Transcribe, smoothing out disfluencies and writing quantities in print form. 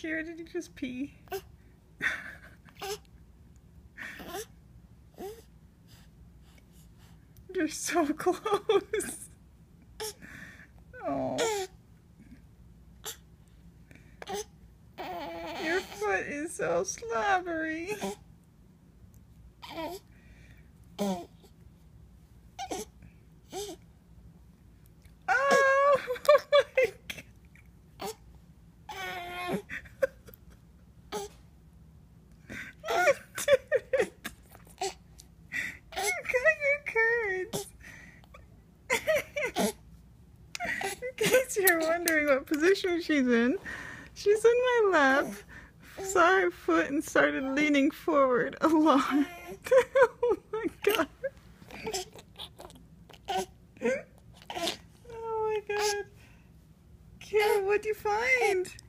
Kira, did you just pee? You're so close. Oh. Your foot is so slobbery. Oh my God. You did it. You got your curds. In case you're wondering what position she's in my lap, saw her foot and started leaning forward a lot. Oh my God. Oh my God. Kira, what'd you find?